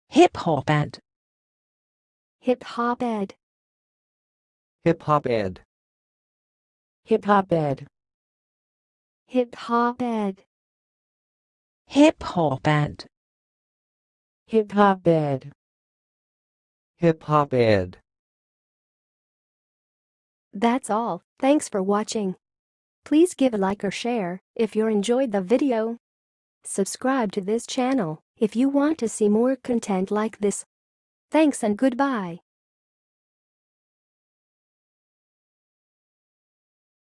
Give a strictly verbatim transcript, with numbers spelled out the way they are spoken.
Hip hop ed. Hip hop ed. Hip hop ed. Hip hop ed. Hip hop ed. Hip hop ed. Hip hop ed. Hip hop ed. That's all. Thanks for watching. Please give a like or share if you enjoyed the video. Subscribe to this channel if you want to see more content like this. Thanks and goodbye.